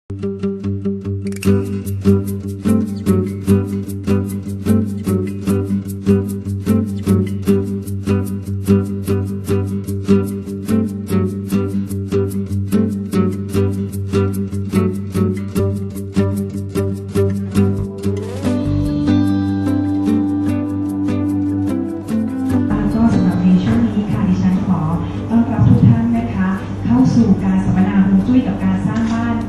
สู่การสัมมนาฮวงจุ้ยกับการสร้างบ้าน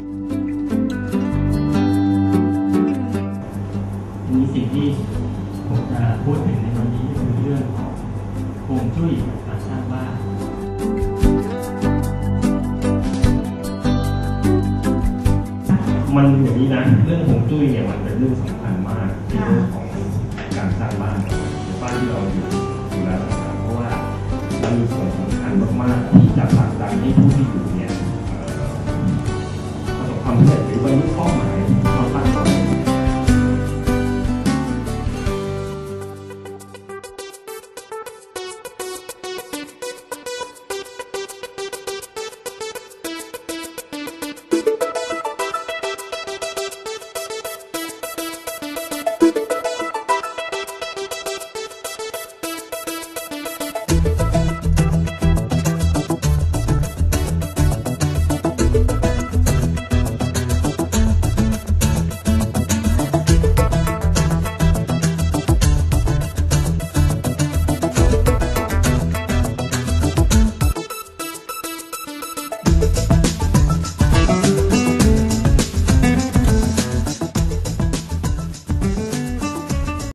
มีสิ่งที่ผมจะพูดถึงในวันนี้คือเรื่องของฮวงจุ้ยกับการสร้างบ้านมันอย่างนี้นะเรื่องฮวงจุ้ยเนี่ยมันเป็นเรื่องสำคัญมากในเรื่องของการสร้างบ้านที่เราอยู่แล้วนะครับเพราะว่ามันมีส่วนสำคัญมากๆที่จะผลักดันให้ผู้ที่อยู่เนี่ยประสบความสำเร็จหรือ